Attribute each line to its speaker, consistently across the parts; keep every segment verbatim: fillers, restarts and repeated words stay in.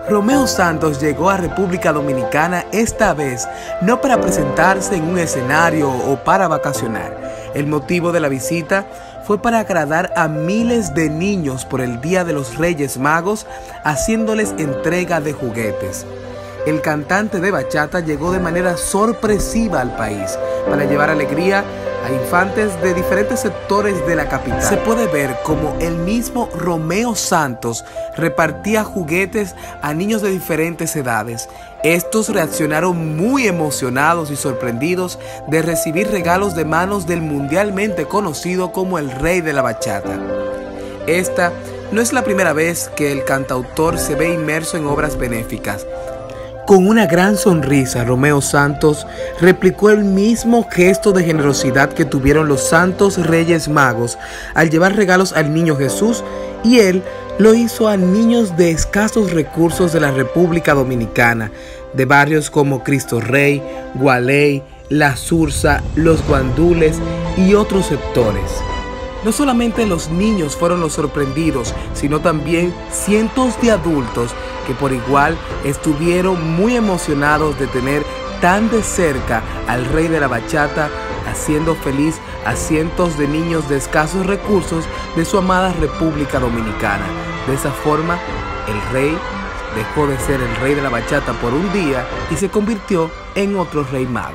Speaker 1: Romeo Santos llegó a República Dominicana esta vez no para presentarse en un escenario o para vacacionar. El motivo de la visita fue para agradar a miles de niños por el Día de los Reyes Magos, haciéndoles entrega de juguetes. El cantante de bachata llegó de manera sorpresiva al país para llevar alegría a infantes de diferentes sectores de la capital. Se puede ver como el mismo Romeo Santos repartía juguetes a niños de diferentes edades. Estos reaccionaron muy emocionados y sorprendidos de recibir regalos de manos del mundialmente conocido como el Rey de la Bachata. Esta no es la primera vez que el cantautor se ve inmerso en obras benéficas. Con una gran sonrisa, Romeo Santos replicó el mismo gesto de generosidad que tuvieron los Santos Reyes Magos al llevar regalos al Niño Jesús, y él lo hizo a niños de escasos recursos de la República Dominicana, de barrios como Cristo Rey, Gualey, La Sursa, Los Guandules y otros sectores. No solamente los niños fueron los sorprendidos, sino también cientos de adultos que por igual estuvieron muy emocionados de tener tan de cerca al Rey de la Bachata, haciendo feliz a cientos de niños de escasos recursos de su amada República Dominicana. De esa forma, el Rey dejó de ser el Rey de la Bachata por un día y se convirtió en otro Rey Mago.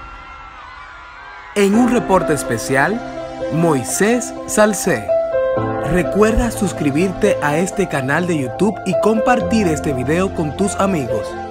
Speaker 1: En un reporte especial, Moisés Salcé. Recuerda suscribirte a este canal de YouTube y compartir este video con tus amigos.